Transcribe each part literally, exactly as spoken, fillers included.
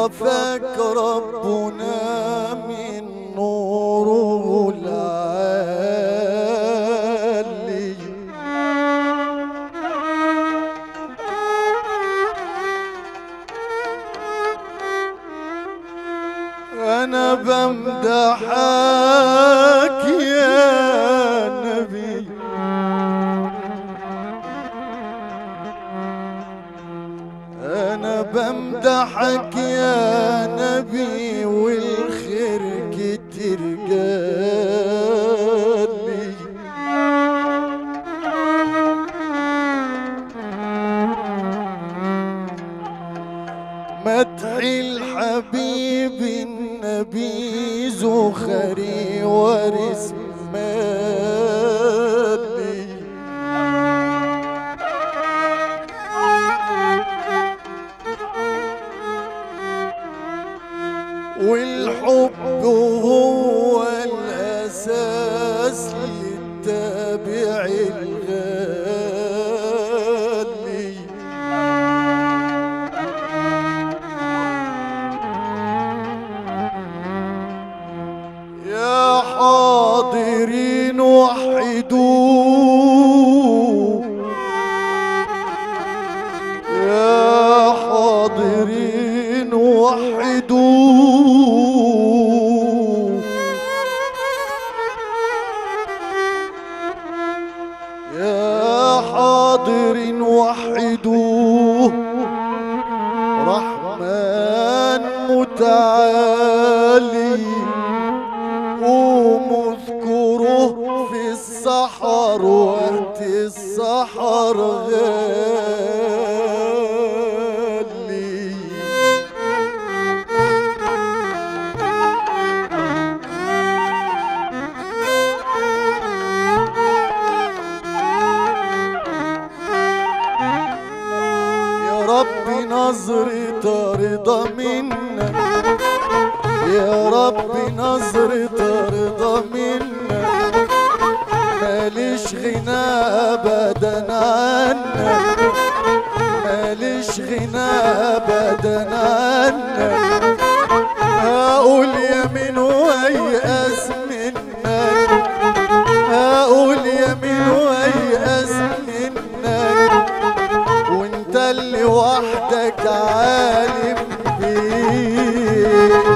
اصطفاك ربنا من نوره العالي. أنا بمدحك يا نبي، أنا بمدحك يا نبي، والخير كتير جالي. مدحي الحبيب النبي زخري وارث مالي. والحب هو الأساس للتابع الغالي. يا حاضرين وحدوه، يا حاضرين وحدوه، يا حاضرين وحدوه. رحمن متعالي قوموا اذكروه في السحر وقت السحر غالي. يا ربي نظرة رضا منك، يا ربي نظرة رضا منك، ماليش غنى ابدا عنك، ماليش غنى ابدا عنك. هقول يمين ويأس منك، هقول يمين ويأس منك، وانت اللي وحدك عالم بيه.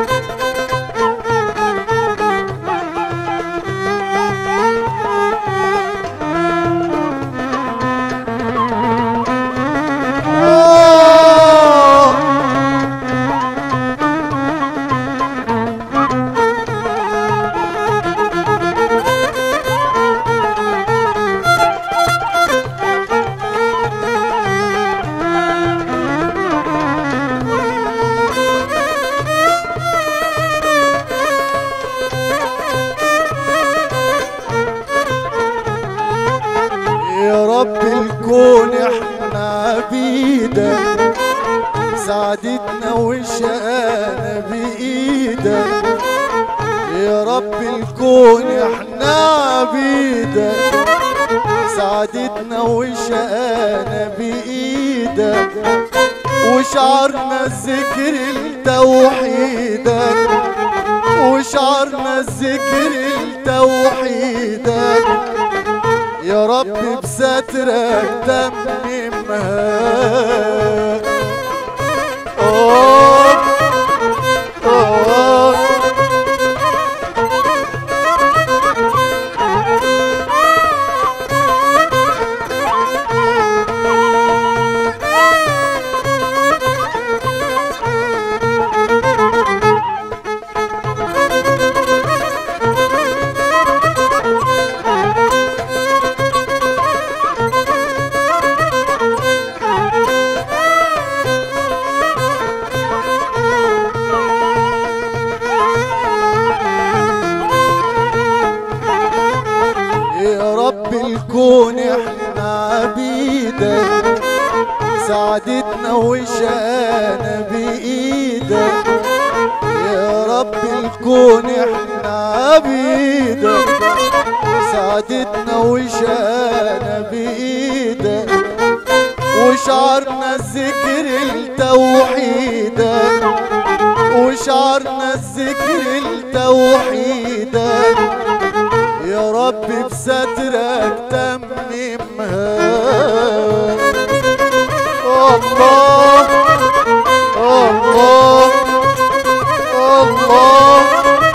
يا رب الكون احنا عبيدك، سعادتنا وشقانا بايدك. يا رب الكون احنا عبيدك، سعادتنا وشقانا بايدك. وشعرنا الذكر لتوحيدك، وشعرنا الذكر لتوحيدك. يا رب بسترك تممها. أوه أوه الكون احنا عبيدك، سعادتنا وشقانا بايدك. يا رب الكون احنا عبيدك، سعادتنا وشقانا بايدك. وشعرنا الذكر لتوحيدك، وشعرنا الذكر لتوحيدك، يا رب بسترك تممها. الله الله الله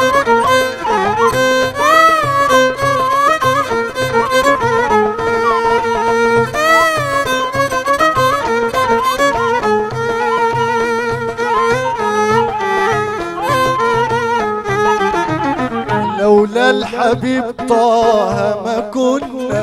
لولا الحبيب طه ما كنا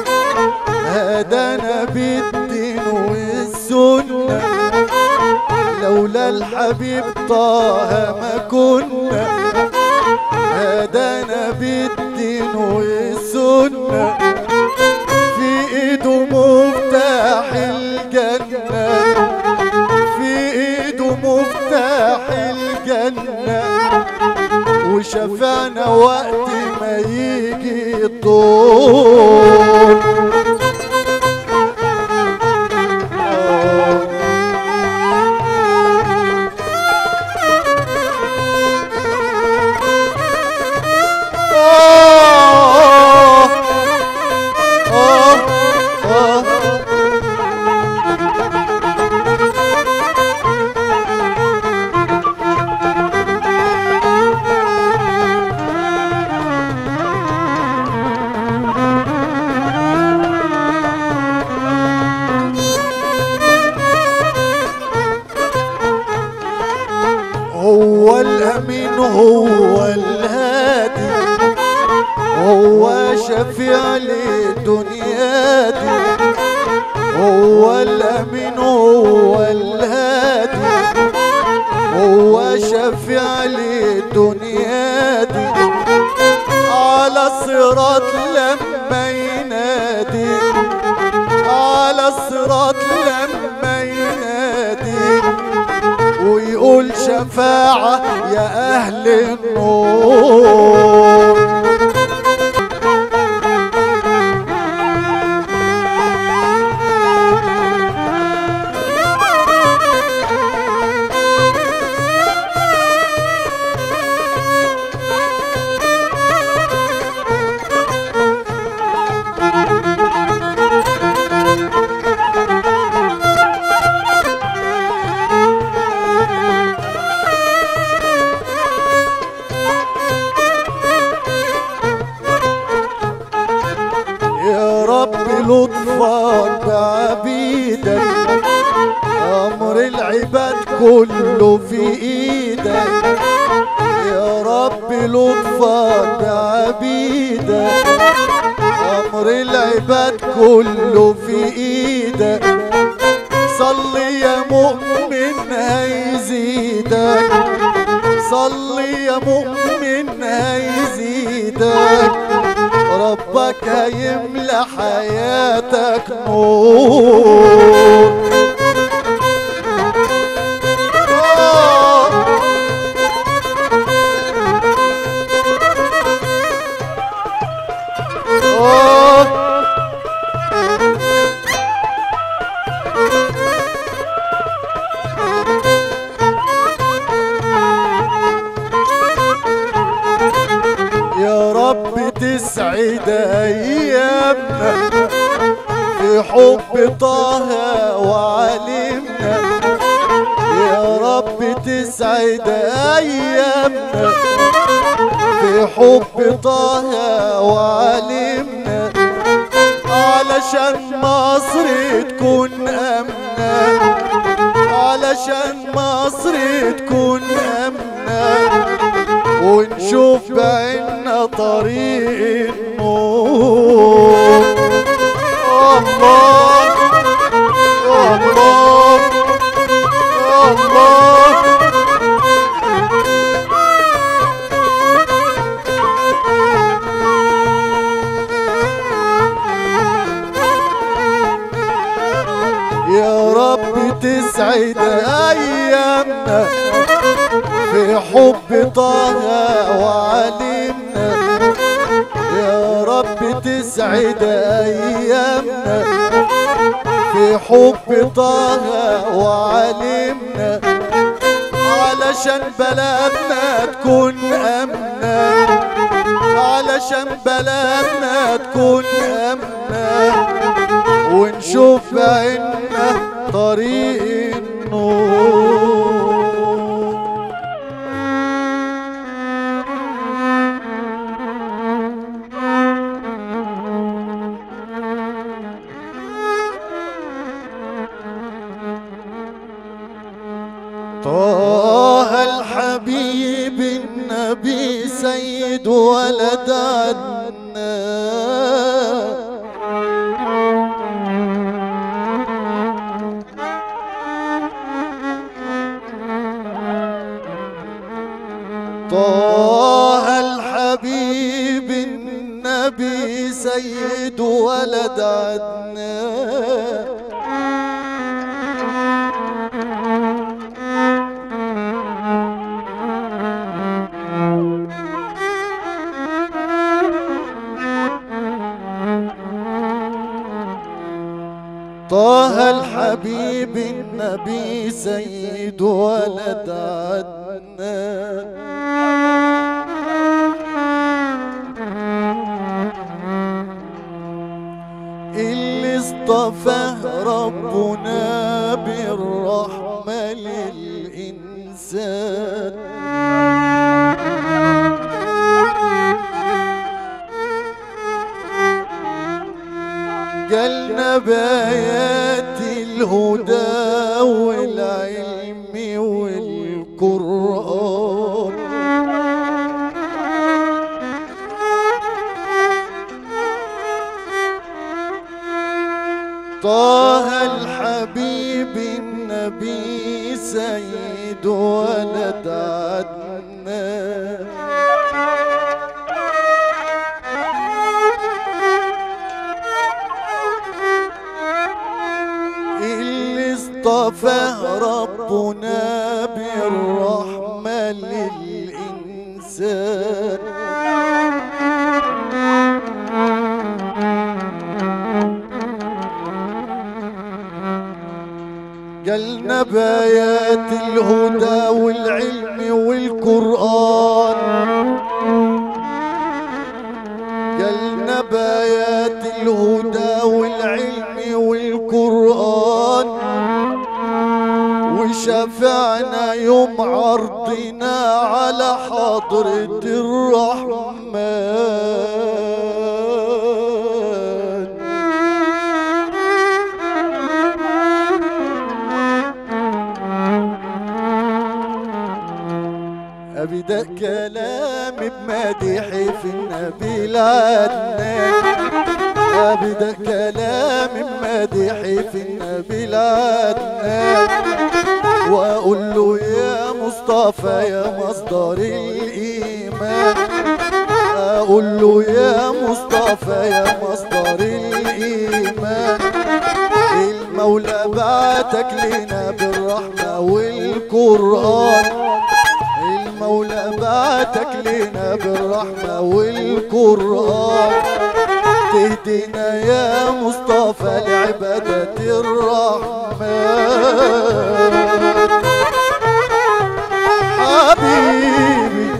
هدانا بالدين والسنة، لولا الحبيب طه ما كنا هدانا بالدين والسنة، في ايده مفتاح الجنة، في ايده مفتاح الجنة، وشفعنا وقت ما يجي الدور. هو الأمين هو الهادي، هو شفيع للدنيا دي، هو الأمين هو الهادي، هو شفيع للدنيا دي، على الصراط لما ينادي، على الصراط لما ينادي، ويقول شفاعة يا أهل النور. لطفك بعبيدك، أمر العباد كله في إيدك، يا رب لطفك بعبيدك، أمر العباد كله في إيدك، صلي يا مؤمن هيزيدك، صلي يا مؤمن هيزيدك، ربك هيملى حياتك نور. يا رب تسعد ايامنا في حب طه وعلمنا، يا رب تسعد ايامنا في حب طه وعلمنا، علشان مصر تكون امنه، علشان مصر تكون امنه، ونشوف بعيننا طريق النور. الله الله الله يا رب تسعد ايامنا في حب طه وعلمنا، يا رب تسعد ايامنا في حب طه وعلمنا علشان بلدنا تكون أمنة، علشان بلدنا تكون أمنة، ونشوف بعيننا طريق النور. طه الحبيب النبي سيد ولد عدنان، طه الحبيب النبي سيد ولد عدنان، طه الحبيب النبي سيد ولد عدنان، اللي اصطفاه ربنا بالرحمة للإنسان، جالنا بآيات الهدى والعلم والقرآن، طه الحبيب النبي سيد ولد عدنان، اللي اصطفاه ربنا بالرحمة للإنسان، جالنا بآيات الهدى والعلم والقرآن، جالنا بآيات الهدى والعلم والقرآن، وشفعنا يوم عرضنا على حضرة الرحمن. أبدأ كلامي بمديحي في النبي العدنان، أبدأ كلامي بمديحي في النبي العدنان، وأقول له يا مصطفى يا مصدر الإيمان، أقول له يا مصطفى يا مصدر الإيمان، المولى بعتك لنا بالرحمة والقرآن، المولى بعتك لنا بالرحمة والقرآن، تهدينا يا مصطفى لعبادة الرحمن. حبيبي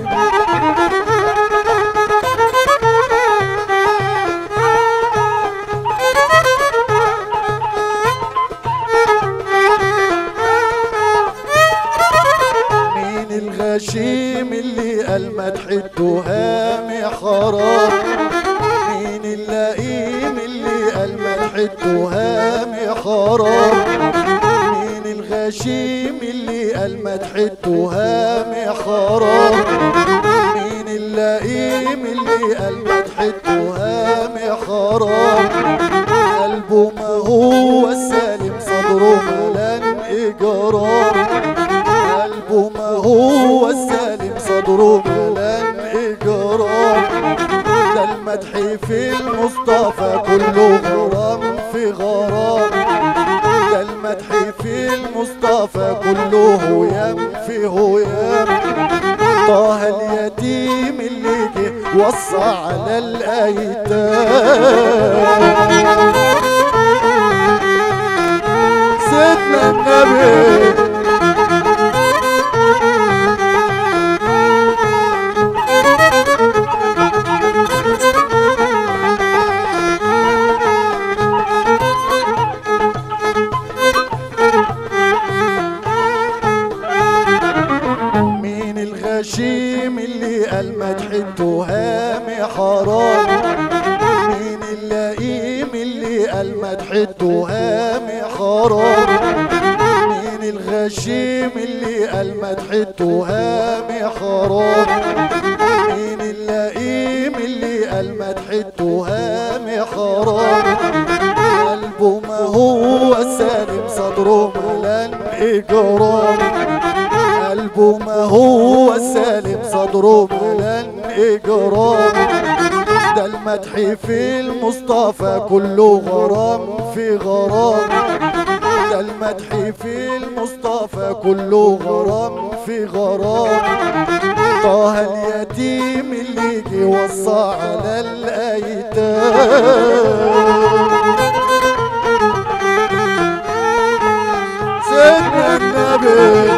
الغشيم اللي قال مدح التهام حرام، مين اللئيم اللي قال مدح التهام حرام، مين الغشيم اللي قال مدح التهام حرام، مين اللئيم اللي قال مدح التهام حرام، قلبه ما هو السالم صدره ملان إجرام، قلبه ما هو السالم صدره ملان إجرام، ده المدح في المصطفى كله غرام في غرام، ده المدح في المصطفى كله يم في هيام، طه اليتيم اللي جه وصى على الأيتام. سيدنا النبي. مين الغشيم اللي قال مدح التهام حرام؟ مين اللئيم اللي قال مدح التهام حرام؟ مين الغشيم اللي قال مدح التهام حرام؟ مين اللئيم اللي قال مدح التهام حرام؟ قلبه ما هو السالم صدره ملان إجرام. قلبه ما هو السالم صدره ملان إجرام. ده المدح في المصطفى كله غرام في غرام. ده المدح في المصطفى كله غرام في غرام. طه اليتيم اللي يجي وصى على الأيتام. سيدنا النبي.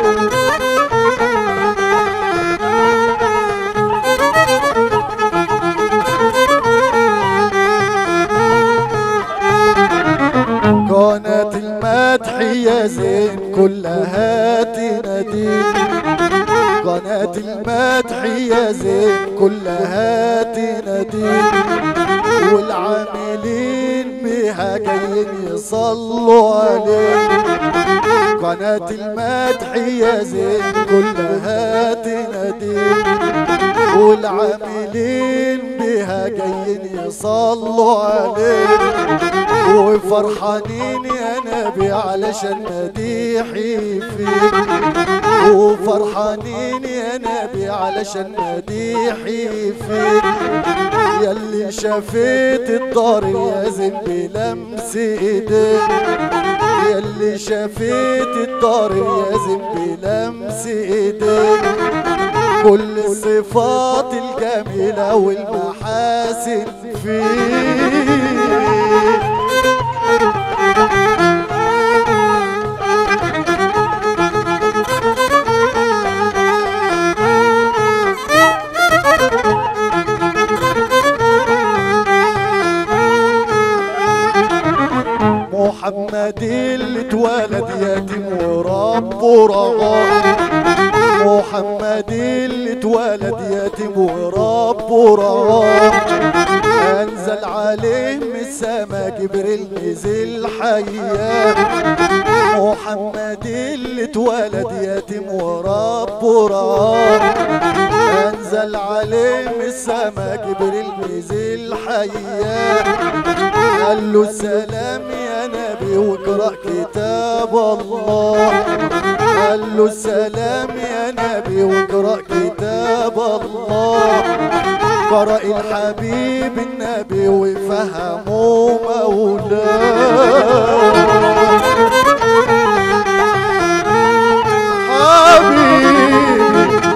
قناة المدح يا زين كلها تناديك. قناة المدح يا زين كلها تناديك. والعاملين بها جايين يصلوا عليك. قناة المدح يا زين كلها تناديك. والعاملين بها جايين يصلوا عليك. وفرحانين يا نبي علشان مديحي فيك. وفرحانين يا نبي علشان مديحي فيك. ياللي شافيت الدار يا زين بلمس ايديك. ياللي شافيت الدار يا زين بلمس ايديك. كل الصفات الجميلة والمحاسن فيك. محمد اللي اتولد يتيم وربه رعاه. محمد اللي اتولد يتيم وربه رعاه. انزل عليه من السما جبريل نزل حياه. محمد اللي اتولد يتيم وربه رعاه. انزل عليه من السما جبريل نزل حياه. قال له السلام يا نبي واقرأ كتاب الله. قال له السلام يا نبي واقرأ كتاب الله. قرأ الحبيب النبي وفهمه مولاه. حبيبي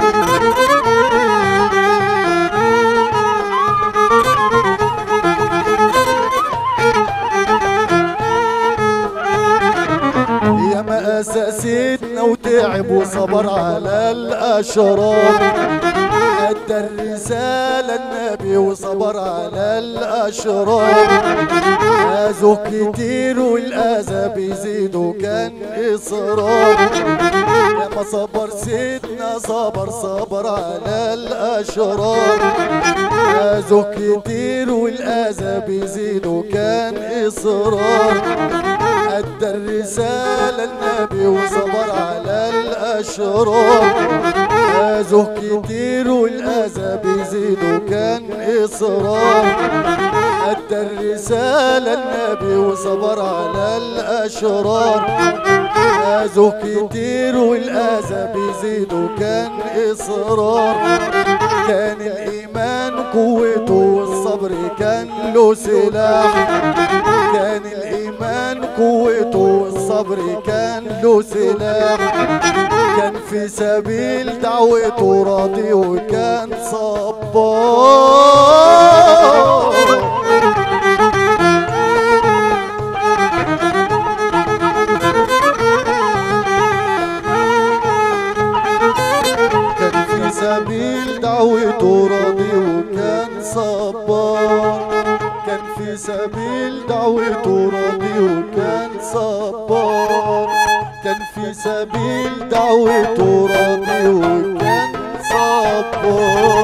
يا ما أساسيتنا وتعب وصبر على الأشرار. أدى الرسالة النبي وصبر على الأشرار. أذوا كتير والأذى بيزيدوا كان إصرار. يا ما صبر سيدنا صبر صبر على الأشرار. أذوا كتير والأذى بيزيدوا كان إصرار. أدى الرسالة النبي وصبر على الأشرار. أذوا كتير والأذى بيزيدوا كان إصرار. أدى الرسالة النبي وصبر على الأشرار. أذوا كتير والأذى بيزيدوا كان إصرار. كان الإيمان قوته والصبر كان له سلاح. كان الإيمان قوته والصبر كان له سلاح. كان في سبيل دعوته راضي وكان صبار. سبيل دعوته راضي وكان صبار، كان في سبيل دعوته راضي وكان صبار، كان في سبيل دعوته راضي وكان صبار.